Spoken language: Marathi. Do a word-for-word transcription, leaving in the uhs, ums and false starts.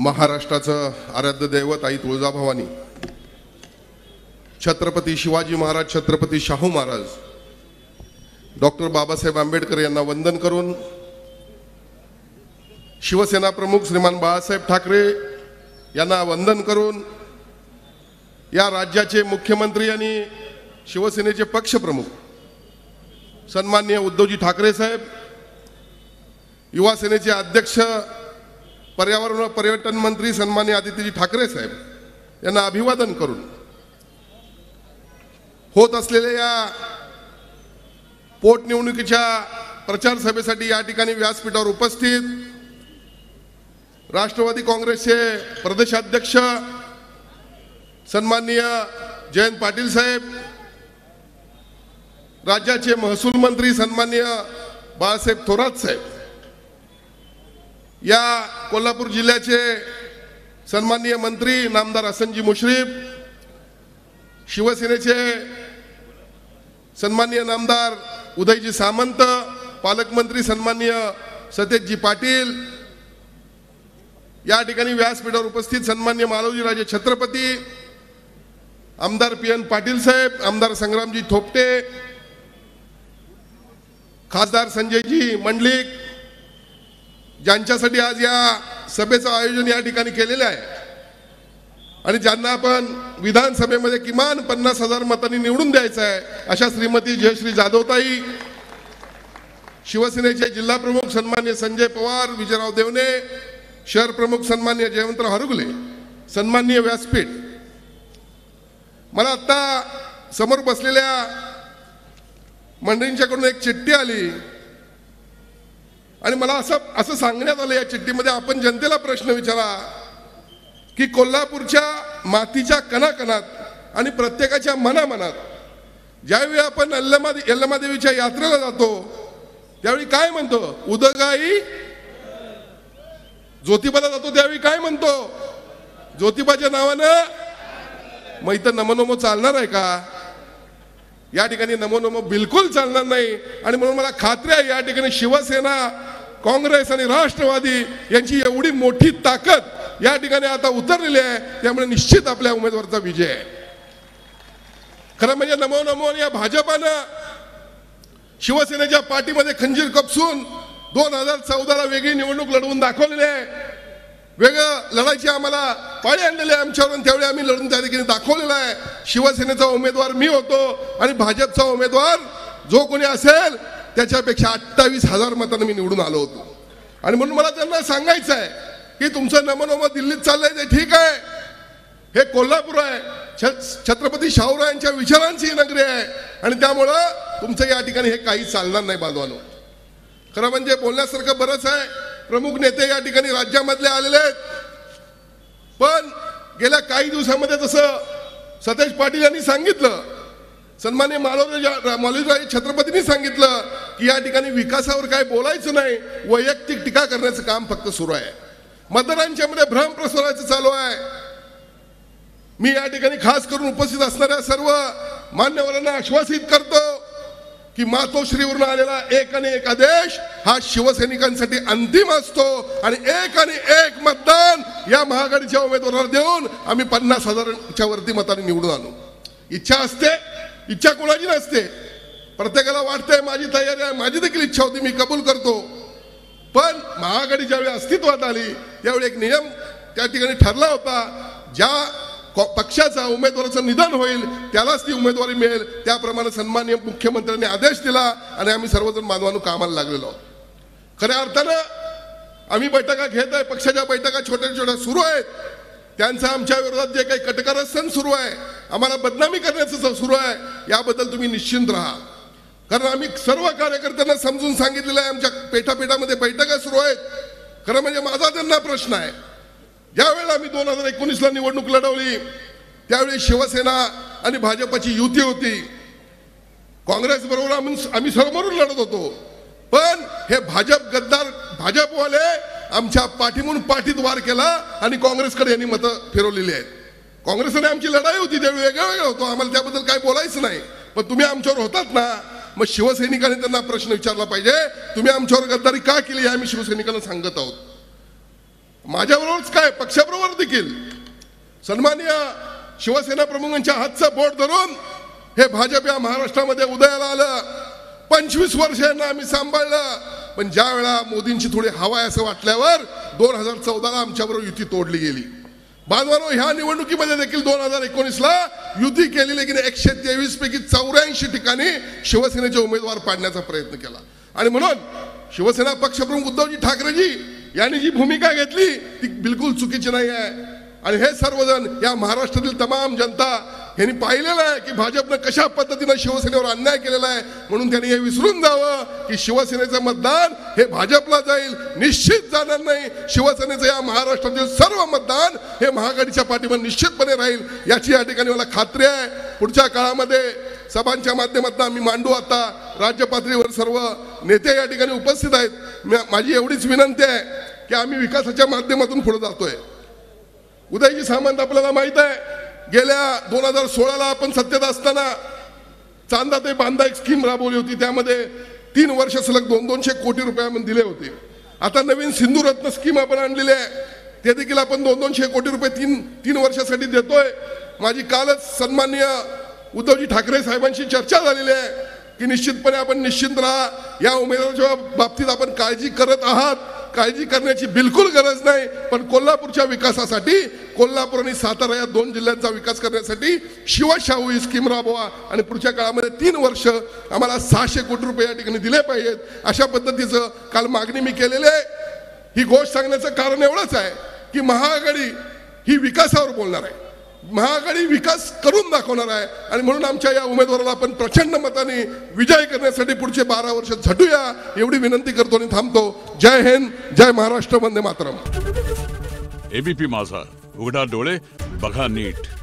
महाराष्ट्राचं आराध्य दैवत आई तुळजाभवानी, छत्रपती शिवाजी महाराज, छत्रपती शाहू महाराज, डॉक्टर बाबासाहेब आंबेडकर यांना वंदन करून शिवसेना प्रमुख श्रीमान बाळासाहेब ठाकरे यांना वंदन करून या राज्याचे मुख्यमंत्री आणि शिवसेनेचे पक्षप्रमुख सन्माननीय उद्धवजी ठाकरे साहेब, युवा सेनेचे अध्यक्ष पर्यावरण व पर्यटन मंत्री सन्माननीय आदित्यजी ठाकरे साहेब यांना अभिवादन करून होत असलेल्या या पोटनिवडणुकीच्या प्रचार सभेसाठी या ठिकाणी व्यासपीठावर उपस्थित राष्ट्रवादी काँग्रेसचे प्रदेशाध्यक्ष सन्माननीय जयंत पाटील साहेब, राज्याचे महसूल मंत्री सन्माननीय बाळासाहेब थोरात साहेब, या कोल्हापूर जिल्ह्याचे सन्माननीय मंत्री नामदार हसनजी मुश्रीफ, शिवसेनेचे सन्माननीय नामदार उदयजी सामंत, पालकमंत्री सन्माननीय सतेजजी पाटील, या ठिकाणी व्यासपीठावर उपस्थित सन्माननीय मालवजी राजे छत्रपती, आमदार पी एन पाटील साहेब, आमदार संग्रामजी थोपटे, खासदार संजयजी मंडलिक, ज्यांच्यासाठी आज या सभेचं आयोजन या ठिकाणी केलेलं आहे आणि ज्यांना आपण विधानसभेमध्ये किमान पन्नास हजार मतांनी निवडून द्यायचं आहे, अशा श्रीमती जयश्री जाधवताई, शिवसेनेचे जिल्हा प्रमुख सन्माननीय संजय पवार, विजयराव देवणे, शहर प्रमुख सन्माननीय जयवंतराव हरुगले, सन्माननीय व्यासपीठ. मला आता समोर बसलेल्या मंडळींच्याकडून एक चिठ्ठी आली आणि मला असं असं सांगण्यात आलं या चिठ्ठीमध्ये, आपण जनतेला प्रश्न विचारा की कोल्हापूरच्या मातीच्या कणाकणात आणि प्रत्येकाच्या मनामनात ज्यावेळी आपण यल्लमा यल्लमादेवीच्या यात्रेला जातो त्यावेळी काय म्हणतो? उदगाई. ज्योतिबाला जातो त्यावेळी काय म्हणतो? ज्योतिबाच्या नावानं. मग इथं नमो नमो चालणार आहे का? या ठिकाणी नमो नमो बिलकुल चालणार नाही. आणि म्हणून मला खात्री आहे या ठिकाणी शिवसेना, काँग्रेस आणि राष्ट्रवादी यांची एवढी मोठी ताकद या ठिकाणी आता उतरलेली आहे, त्यामुळे निश्चित आपल्या उमेदवाराचा विजय आहे. खरं म्हणजे नमो नमो या भाजपानं शिवसेनेच्या पाठीमध्ये खंजीर कपसून दोन हजार चौदाला वेगळी निवडणूक लढवून दाखवलेली आहे. वेगळं लढायची आम्हाला पाळी आणलेली आहे आमच्यावर, त्यावेळी आम्ही लढून त्या ठिकाणी दाखवलेला आहे. शिवसेनेचा उमेदवार मी होतो आणि भाजपचा उमेदवार जो कोणी असेल त्याच्यापेक्षा अठ्ठावीस हजार मतांनी मी निवडून आलो होतो. आणि म्हणून मला त्यांना सांगायचं आहे की तुमचं नमो नमो दिल्लीत चाललंय ते ठीक आहे, हे कोल्हापूर आहे, छत्रपती शाहूरायांच्या विचारांची नगरी आहे आणि त्यामुळं तुमचं या ठिकाणी हे काही चालणार नाही बांधवानो. खरं म्हणजे बोलण्यासारखं बरंच आहे. प्रमुख नेते या ठिकाणी राज्यामधले आलेले आहेत, पण गेल्या काही दिवसामध्ये जसं सतेज पाटील यांनी सांगितलं, सन्माननीय मालवजी छत्रपतींनी सांगितलं की या ठिकाणी विकासावर काय बोलायचं नाही, वैयक्तिक टीका करण्याचं काम फक्त सुरू आहे. मतदारांच्या मध्ये भ्रम प्रसाराचं चालू आहे. मी या ठिकाणी खास करून उपस्थित असणाऱ्या सर्व मान्यवरांना आश्वासित करतो की मातोश्रीवरून आलेला एक आणि एक आदेश हा शिवसैनिकांसाठी अंतिम असतो आणि एक आणि एक मतदान या महाआघाडीच्या उमेदवाराला देऊन आम्ही पन्नास हजारांच्या वरती मतांनी निवडून आणू. इच्छा असते, इच्छा कोणाची नसते. प्रत्येकाला वाटतंय माझी तयारी आहे, माझी देखील इच्छा होती, मी कबूल करतो. पण महाआघाडी ज्यावेळी अस्तित्वात आली त्यावेळी एक नियम त्या ठिकाणी ठरला होता, ज्या पक्षाचा उमेदवाराचं निधन होईल त्यालाच ती उमेदवारी मिळेल. त्याप्रमाणे सन्माननीय मुख्यमंत्र्यांनी आदेश दिला आणि आम्ही सर्वजण बांधवांनो कामाला लागलेलो आहोत. खऱ्या अर्थानं आम्ही बैठका घेत आहे, पक्षाच्या बैठका छोट्या छोट्या सुरू आहेत. त्यांचा आमच्या विरोधात जे काही कटकारस्थान सुरू आहे, आम्हाला बदनामी करण्याचं सुरू आहे, याबद्दल तुम्ही निश्चिंत राहा. कारण आम्ही सर्व कार्यकर्त्यांना समजून सांगितलेलं आहे. आमच्या पेठापेठामध्ये बैठका सुरू आहेत. खरं म्हणजे माझा त्यांना प्रश्न आहे, ज्यावेळेला आम्ही दोन हजार एकोणीसला निवडणूक लढवली त्यावेळी शिवसेना आणि भाजपची युती होती. काँग्रेस बरोबर आम्ही आम्ही समोरून लढत होतो, पण हे भाजप गद्दार भाजपवाले आमच्या पाठीमून पाठीत वार केला आणि काँग्रेसकडे यांनी मतं फिरवलेली आहेत. काँग्रेसने आमची लढाई होती त्यावेळी, वेगळं वेगळं होतो, आम्हाला त्याबद्दल काय बोलायचं नाही, पण तुम्ही आमच्यावर होतात ना. मग शिवसैनिकांनी त्यांना प्रश्न विचारला पाहिजे, तुम्ही आमच्यावर गद्दारी का केली हे आम्ही शिवसैनिकांना सांगत आहोत. माझ्याबरोबरच काय पक्षाबरोबर देखील सन्माननीय शिवसेना प्रमुखांच्या हातचं बोट धरून हे भाजप या महाराष्ट्रामध्ये उदयाला आलं. पंचवीस वर्षांना आम्ही सांभाळलं, पण ज्या वेळा मोदींची थोडी हवा आहे असं वाटल्यावर दोन हजार चौदाला आमच्याबरोबर युती तोडली गेली. बांधवांनो, ह्या निवडणुकीमध्ये देखील दोन हजार एकोणीसला युती केलेली की एकशे तेवीस पैकी चौऱ्याऐंशी ठिकाणी शिवसेनेचे उमेदवार पाडण्याचा प्रयत्न केला. आणि म्हणून शिवसेना पक्षप्रमुख उद्धवजी ठाकरेजी यांनी जी भूमिका घेतली ती बिलकुल चुकीची नाही आहे. आणि हे सर्वजण या महाराष्ट्रातील तमाम जनता यांनी पाहिलेलं आहे की भाजपनं कशा पद्धतीनं शिवसेनेवर अन्याय केलेला आहे. म्हणून त्यांनी हे विसरून जावं की शिवसेनेचं मतदान हे भाजपला जाईल, निश्चित जाणार नाही. शिवसेनेचं या महाराष्ट्रातील सर्व मतदान हे महाआघाडीच्या पाठीवर निश्चितपणे राहील याची या ठिकाणी मला खात्री आहे. पुढच्या काळामध्ये सभांच्या माध्यमातून आम्ही मांडू. आता राज्य पातळीवर सर्व नेते या ठिकाणी उपस्थित आहेत. माझी एवढीच विनंती आहे की आम्ही विकासाच्या माध्यमातून पुढे जातोय. उदयजी सामंत आपल्याला माहित आहे, गेल्या दोन हजार सोळाला आपण सत्तेत असताना चांदा ते बांधा एक स्कीम राबवली होती. त्यामध्ये तीन वर्ष सलग दोन दोनशे कोटी रुपये आपण दिले होते. आता नवीन सिंधू रत्न स्कीम आपण आणलेली आहे, ते देखील आपण दोन दोनशे कोटी रुपये तीन तीन वर्षासाठी देतोय. माझी कालच सन्माननीय उद्धवजी ठाकरे साहेबांशी चर्चा झालेली आहे की निश्चितपणे आपण निश्चिंत राहा, या उमेदवाराच्या बाबतीत आपण काळजी करत आहात. काळजी करण्याची बिलकुल गरज नाही. पण कोल्हापूरच्या विकासासाठी, कोल्हापूर आणि सातारा या दोन जिल्ह्यांचा विकास करण्यासाठी शिवशाहू ही स्कीम राबवा आणि पुढच्या काळामध्ये तीन वर्ष आम्हाला सहाशे कोटी रुपये या ठिकाणी दिले पाहिजेत. अशा पद्धतीचं काल मागणी मी केलेली आहे. ही गोष्ट सांगण्याचं कारण एवढंच आहे की महाआघाडी ही विकासावर बोलणार आहे, महाआघाडी विकास करून दाखवणार आहे. आणि म्हणून आमच्या या उमेदवाराला आपण प्रचंड मताने विजय करण्यासाठी पुढचे बारा वर्ष झटूया एवढी विनंती करतो आणि थांबतो. जय हिंद, जय महाराष्ट्र, वंदे मातरम. एबीपी माझा, उघडा डोळे बघा नीट.